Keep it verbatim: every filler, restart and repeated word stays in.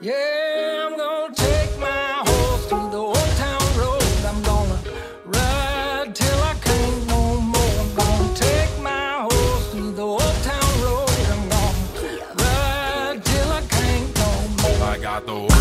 Yeah, I'm gonna take my horse to the old town road. I'm gonna ride till I can't no more. I'm gonna take my horse to the old town road. I'm gonna ride till I can't no more. I got the